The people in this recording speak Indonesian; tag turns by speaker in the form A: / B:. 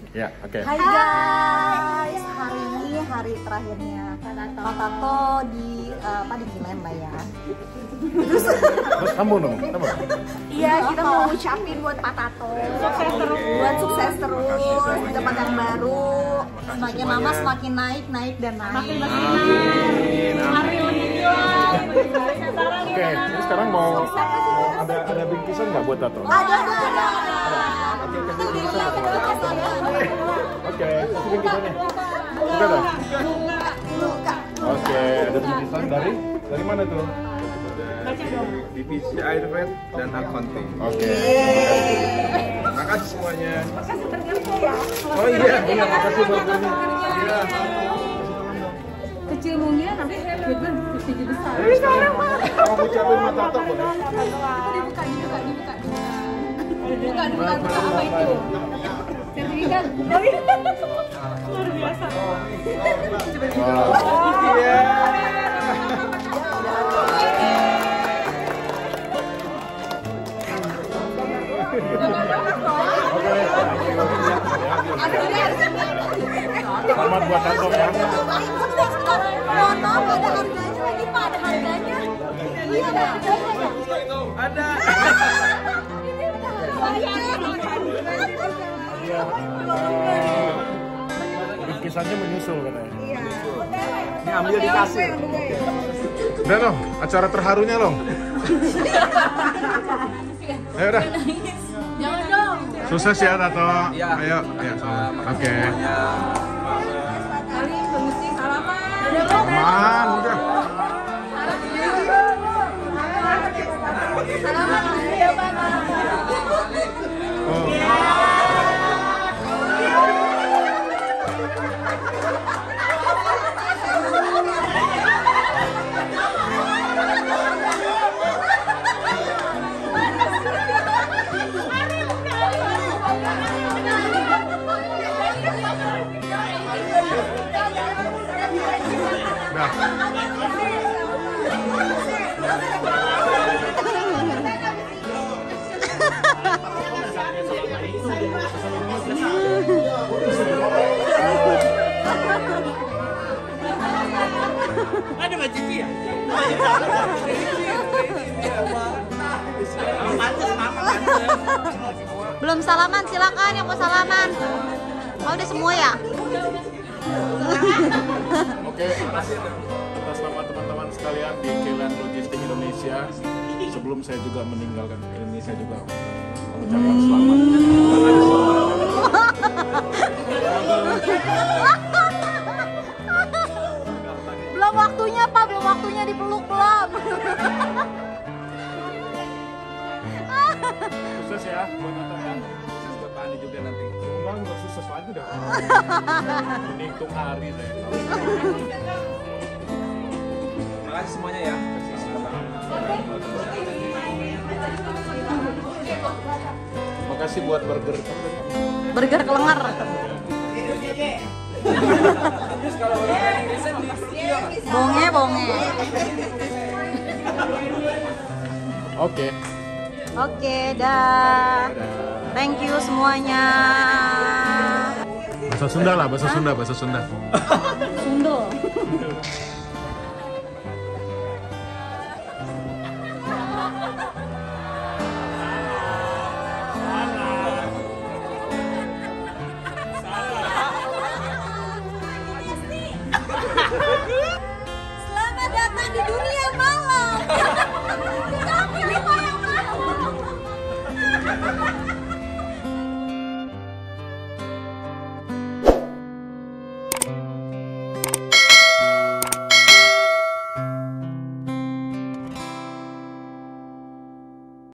A: Ya, oke.
B: Hai guys, hari ini hari terakhirnya Pak Tato di Milan lah ya.
A: Terus sambung dong, sambung.
B: Iya, kita mau ngucapin buat Pak Tato sukses terus, buat sukses terus di tempat yang baru. Semakin lama semakin naik dan naik.
A: Amin. Oke, ini sekarang mau ada bingkisan nggak buat Tato?
B: Ada.
A: Oke, kasih bingkisannya. Suka dah? Oke, ada bingkisan dari mana tuh?
C: Divisi Airfreight dan Accounting.
A: Oke.
C: Makasih semuanya.
B: Makasih ternyata ya.
C: Oh iya, makasih buat ini. Iya.
D: Kecil mungkin tapi duitnya segede besar.
C: Mau ucapin Pak Tato boleh?
D: Dibuka apa itu? Sertifikat. Luar biasa.
C: Iya.
A: Selamat buat Tato ya.
B: Mohon maaf, ada harganya lagi Pak, ada harganya. Iya, ada harganya.
C: Ada.
A: Bingkisannya menyusul katanya.
B: Iya.
C: Ini ambil dikasih.
A: Udah dong, acara terharunya dong. Ayo dah.
D: Jangan dong.
A: Sukses ya Tato.
C: Iya.
A: Ayo. Oke.
D: Kali mesti salaman.
A: Aman, udah.
D: Salaman ya Pak.
A: Oh. Nah.
E: Ada baju ya?
B: Belum salaman, silakan yang mau salaman. Oh, udah semua ya?
A: Oke, atas nama teman-teman sekalian di Kelan Logistik Indonesia, sebelum saya juga meninggalkan Indonesia juga mengucapkan selamat.
B: Belum waktunya Pak, belum waktunya dipeluk belum.
A: Sukses ya buat Natal ya.
C: Sukses buat Pak Andi juga nanti.
A: Nggak sukses lagi dah. Menghitung hari saya.
C: Makasih semuanya ya.
A: Makasih buat burger.
B: Burger kelengar. Bonge.
A: Oke.
B: Oke, dah. Thank you semuanya.
A: Bahasa Sunda lah, bahasa Sunda.
B: Sundel. Selamat datang di dunia.